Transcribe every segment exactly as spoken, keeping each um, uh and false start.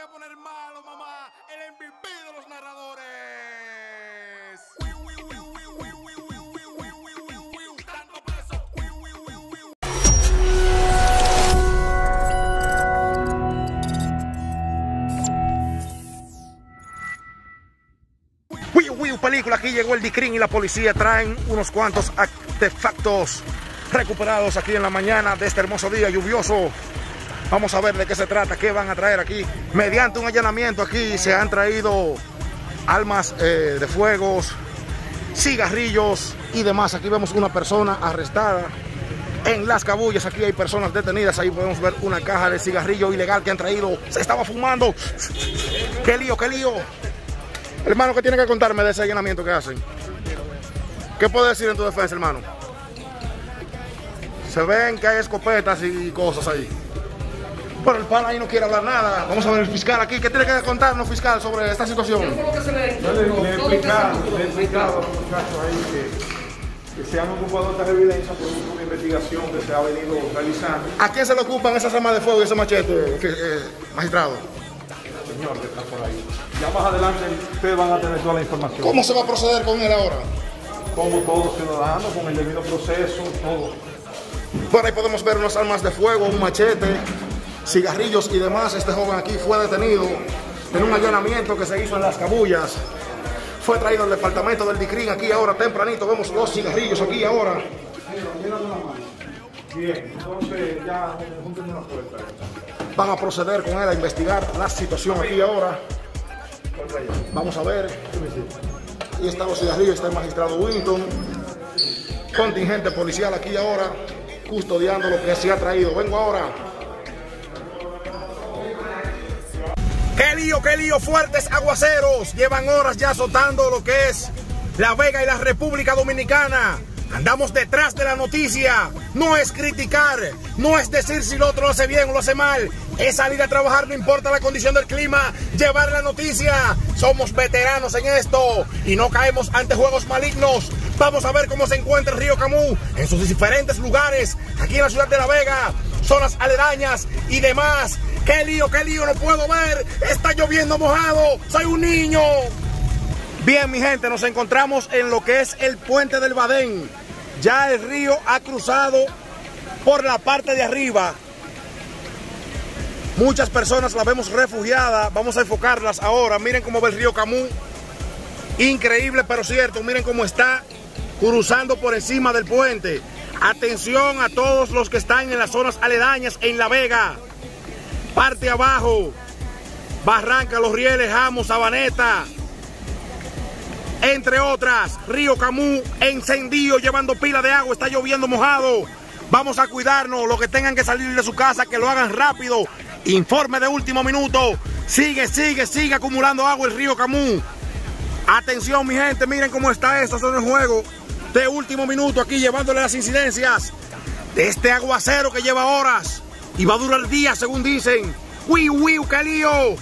a poner malo, mamá. El M V P de los narradores. Tanto peso. Wiu, wiu, película. Aquí llegó el Dicrin y la policía traen unos cuantos artefactos recuperados aquí en la mañana de este hermoso día lluvioso. Vamos a ver de qué se trata, qué van a traer aquí. Mediante un allanamiento aquí se han traído armas eh, de fuegos, cigarrillos y demás. Aquí vemos una persona arrestada en Las Cabullas. Aquí hay personas detenidas. Ahí podemos ver una caja de cigarrillo ilegal que han traído. Se estaba fumando. ¡Qué lío, qué lío! Hermano, ¿qué tiene que contarme de ese allanamiento que hacen? ¿Qué puedes decir en tu defensa, hermano? Se ven que hay escopetas y cosas ahí. Pero el pan ahí no quiere hablar nada. Vamos a ver el fiscal aquí. ¿Qué tiene que contarnos, fiscal, sobre esta situación? Yo le, le he explicado, le he explicado a los muchachos ahí que, que se han ocupado de estas evidencias por una investigación que se ha venido realizando. ¿A quién se le ocupan esas armas de fuego y ese machete, eh, magistrado? Señor, que está por ahí. Ya más adelante ustedes van a tener toda la información. ¿Cómo se va a proceder con él ahora? Como todo ciudadano, con el debido proceso, todo. Bueno, ahí podemos ver unas armas de fuego, un machete, cigarrillos y demás. Este joven aquí fue detenido en un allanamiento que se hizo en Las Cabullas. Fue traído al departamento del Dicrin aquí ahora tempranito. Vemos los cigarrillos aquí ahora. Bien, entonces ya junten la puerta. Van a proceder con él a investigar la situación aquí ahora. Vamos a ver. Ahí están los cigarrillos, está el magistrado Winton. Contingente policial aquí ahora, custodiando lo que se ha traído. Vengo ahora. ¡Qué lío, qué lío! Fuertes aguaceros llevan horas ya azotando lo que es La Vega y la República Dominicana. Andamos detrás de la noticia. No es criticar, no es decir si lo otro lo hace bien o lo hace mal. Es salir a trabajar, no importa la condición del clima, llevar la noticia. Somos veteranos en esto y no caemos ante juegos malignos. Vamos a ver cómo se encuentra el río Camus en sus diferentes lugares, aquí en la ciudad de La Vega, zonas aledañas y demás. ¡Qué lío, qué lío! No puedo ver, está lloviendo mojado, soy un niño. Bien, mi gente, nos encontramos en lo que es el puente del Badén. Ya el río ha cruzado por la parte de arriba. Muchas personas las vemos refugiadas. Vamos a enfocarlas ahora. Miren cómo ve el río Camus. Increíble, pero cierto. Miren cómo está cruzando por encima del puente. Atención a todos los que están en las zonas aledañas en La Vega. Parte abajo. Barranca, Los Rieles, Jamos, Sabaneta. Entre otras, río Camus encendido, llevando pila de agua, está lloviendo mojado. Vamos a cuidarnos, los que tengan que salir de su casa, que lo hagan rápido. Informe de último minuto. Sigue, sigue, sigue acumulando agua el río Camus. Atención, mi gente, miren cómo está esto, son el juego de último minuto aquí, llevándole las incidencias de este aguacero que lleva horas y va a durar días, según dicen. ¡Wiu, wiu, qué lío!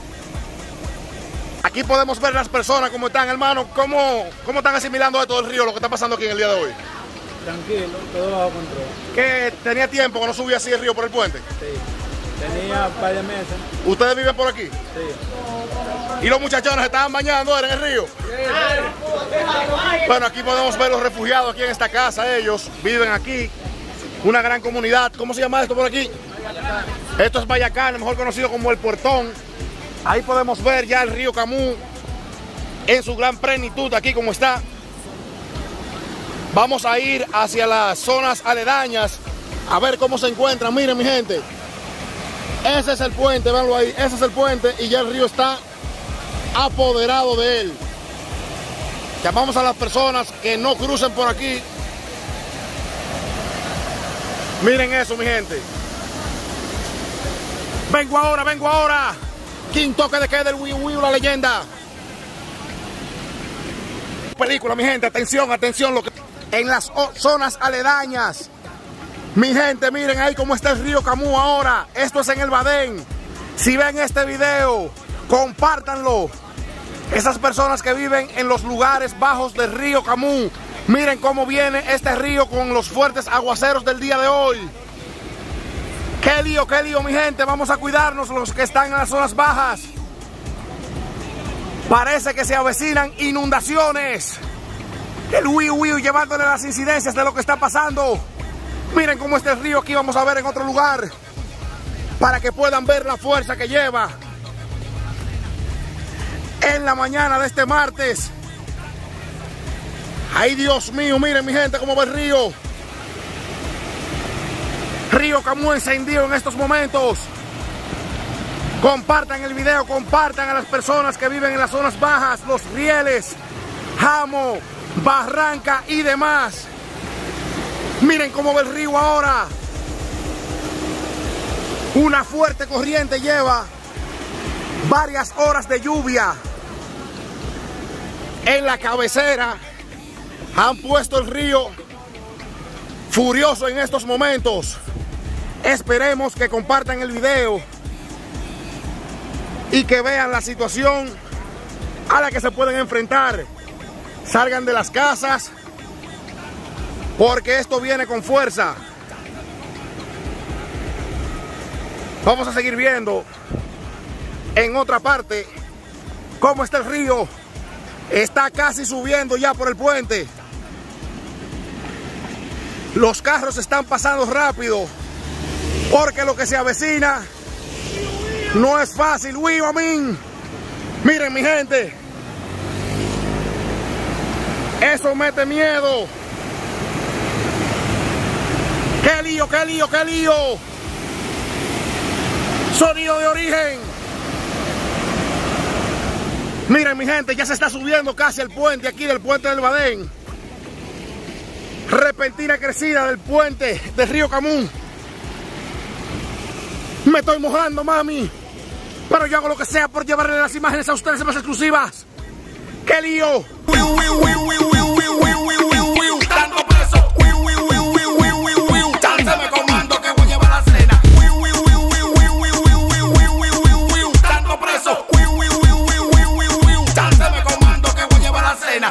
Aquí podemos ver las personas cómo están, hermano, cómo, cómo están asimilando esto del río, lo que está pasando aquí en el día de hoy. Tranquilo, todo bajo control. ¿Que tenía tiempo que no subía así el río por el puente? Sí, tenía un par de meses. ¿Ustedes viven por aquí? Sí. ¿Y los muchachones se estaban bañando en el río? Sí. Bueno, aquí podemos ver los refugiados aquí en esta casa, ellos viven aquí, una gran comunidad. ¿Cómo se llama esto por aquí? Bayacán. Esto es Bayacán, mejor conocido como El Puertón. Ahí podemos ver ya el río Camus en su gran plenitud, aquí como está. Vamos a ir hacia las zonas aledañas a ver cómo se encuentran. Miren, mi gente, ese es el puente, véanlo ahí, ese es el puente y ya el río está apoderado de él. Llamamos a las personas que no crucen por aquí. Miren eso, mi gente. Vengo ahora, vengo ahora. Quinto que de quede el Wiu Wiu, la leyenda. Película, mi gente, atención, atención, lo que en las zonas aledañas. Mi gente, miren ahí cómo está el río Camus ahora. Esto es en el Badén. Si ven este video, compártanlo. Esas personas que viven en los lugares bajos del río Camus, miren cómo viene este río con los fuertes aguaceros del día de hoy. Qué lío, qué lío, mi gente. Vamos a cuidarnos los que están en las zonas bajas. Parece que se avecinan inundaciones. El Wiu Wiu llevándole las incidencias de lo que está pasando. Miren cómo está el río aquí. Vamos a ver en otro lugar para que puedan ver la fuerza que lleva. En la mañana de este martes. Ay, Dios mío, miren mi gente cómo va el río. Río Camuy encendido en estos momentos. Compartan el video, compartan a las personas que viven en las zonas bajas, Los Rieles, Jamo, Barranca y demás. Miren cómo va el río ahora. Una fuerte corriente lleva varias horas de lluvia. En la cabecera han puesto el río furioso en estos momentos. Esperemos que compartan el video y que vean la situación a la que se pueden enfrentar. Salgan de las casas porque esto viene con fuerza. Vamos a seguir viendo en otra parte cómo está el río. Está casi subiendo ya por el puente. Los carros están pasando rápido porque lo que se avecina no es fácil. Wiu, amín. Miren mi gente, eso mete miedo. Qué lío, qué lío, qué lío. Sonido de origen. Miren mi gente, ya se está subiendo casi el puente aquí del puente del Badén. Repentina crecida del puente del río Camuy. Me estoy mojando, mami, pero yo hago lo que sea por llevarle las imágenes a ustedes más exclusivas. ¡Qué lío! Tanto preso, chance me comando que voy a llevar la cena. Tanto preso, chance me comando que voy a llevar la cena.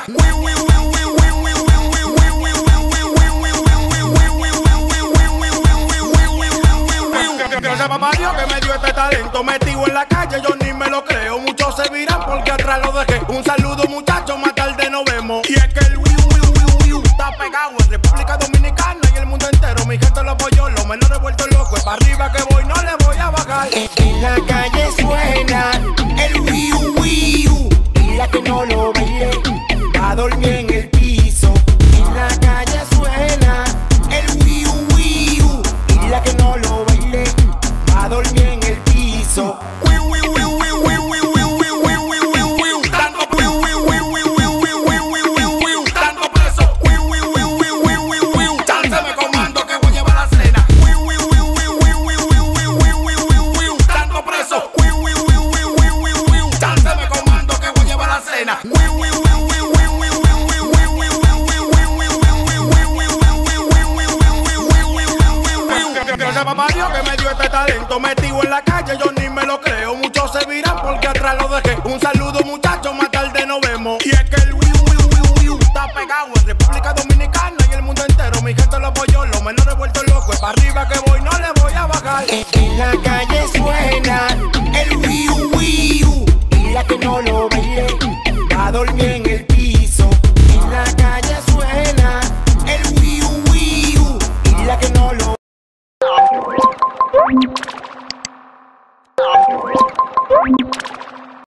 Papá Dios que me dio este talento metido en la calle, yo ni me lo creo. Muchos se viran porque atrás lo dejé. Un saludo muchachos, más tarde nos vemos. Y es que el Wiu Wiu Wiu Wiu está pegado en República Dominicana y el mundo entero. Mi gente lo apoyó, los menores vueltos locos. Para arriba que voy, no le voy a bajar. En la calle suena el Wiu Wiu y la que no lo baile va a dormir en el piso. En la calle suena el Wiu Wiu y la que no lo baile a dormir en el piso. Tanto preso, chance me comando que voy a llevar la cena. Tanto preso, chance me comando que voy a llevar la cena. Papá Dios que me dio este talento metido en la calle, yo ni me lo creo. Muchos se viran porque atrás lo dejé. Un saludo muchachos, más tarde nos vemos. Y es que el Wiu Wiu Wiu Wiu está pegado en República Dominicana y el mundo entero. Mi gente lo apoyó, los menores vueltos locos. Para arriba que voy, no le voy a bajar. En la calle suena el Wiu Wiu y la que no lo baile va a dormir en el piso. En la calle suena el Wiu Wiu y la que no lo